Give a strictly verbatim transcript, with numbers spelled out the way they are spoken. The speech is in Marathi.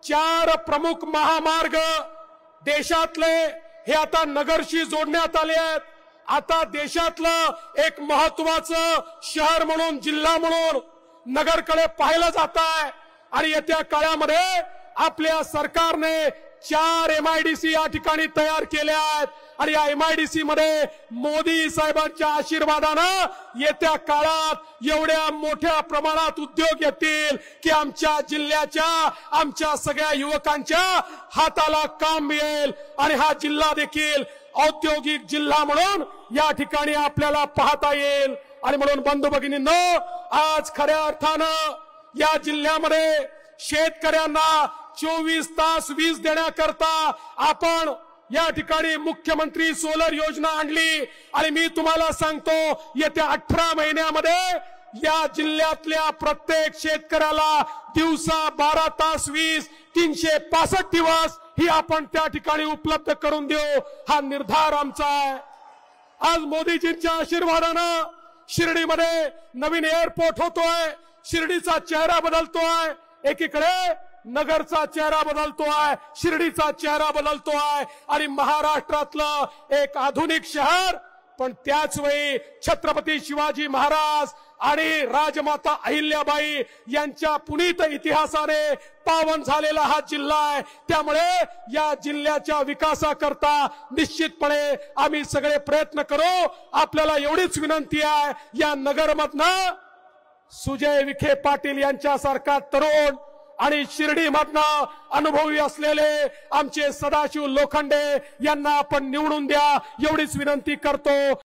चार प्रमुख महामार्ग देशातले हे आता नगरशी जोडण्यात आले आहेत। आता देशातलं एक महत्त्वाचं शहर म्हणून जिल्हा म्हणून नगरकडे पाहिलं जात आहे आणि येत्या काळामध्ये आपल्या सरकारने चार एमआयडीसी या ठिकाणी तयार केल्या आहेत आणि या एमआयडीसी मध्ये मोदी साहेबांच्या आशीर्वादानं येत्या काळात एवढ्या मोठ्या प्रमाणात उद्योग येतील की आमच्या जिल्ह्याच्या आमच्या सगळ्या युवकांच्या हाताला काम मिळेल आणि हा जिल्हा देखील औद्योगिक जिल्हा म्हणून या ठिकाणी आपल्याला पाहता येईल। आणि म्हणून बंधू भगिनींनो, आज खऱ्या अर्थानं या जिल्ह्यामध्ये शेतकऱ्यांना चोवीस तास वीज देण्याकरता आपण या ठिकाणी मुख्यमंत्री सोलर योजना आणली आणि मी तुम्हाला सांगतो येत्या अठरा महिन्यामध्ये या जिल्ह्यातल्या प्रत्येक शेतकऱ्याला दिवसा बारा तास वीज तीनशे पासष्ट दिवस ही आपण त्या ठिकाणी उपलब्ध करून देऊ, हा निर्धार आमचा आहे। आज मोदीजींच्या आशीर्वादानं शिर्डीमध्ये नवीन एअरपोर्ट होतोय, शिर्डीचा चेहरा बदलतोय, एकीकडे नगरचा चेहरा बदलतोय, शिर्डीचा चेहरा बदलतोय आणि महाराष्ट्रातलं एक आधुनिक शहर पण त्याच वेळी छत्रपती शिवाजी महाराज आणि राजमाता अहिल्याबाई यांच्या पुनीत इतिहासाने पावन झालेला हा जिल्हा आहे। त्यामुळे या जिल्ह्याच्या विकासाकरता निश्चितपणे आम्ही सगळे प्रयत्न करू। आपल्याला एवढीच विनंती आहे, या नगरमधनं सुजय विखे पाटील यांच्यासारखा तरुण आणि शिर्डीमधनं अनुभवी असलेले आमचे सदाशिव लोखंडे यांना आपण निवडून द्या, एवढीच विनंती करतो।